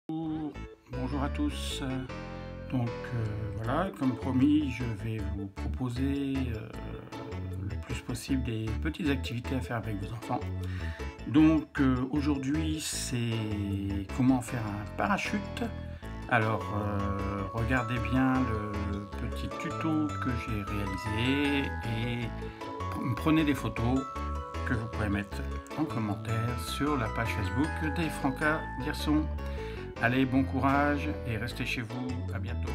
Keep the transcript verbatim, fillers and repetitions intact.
Bonjour, bonjour à tous. Donc euh, voilà, comme promis, je vais vous proposer euh, le plus possible des petites activités à faire avec vos enfants. Donc euh, aujourd'hui, c'est comment faire un parachute. Alors euh, regardez bien le petit tuto que j'ai réalisé et prenez des photos que vous pourrez mettre en commentaire sur la page Facebook des Franca Garçons. Allez, bon courage et restez chez vous. À bientôt.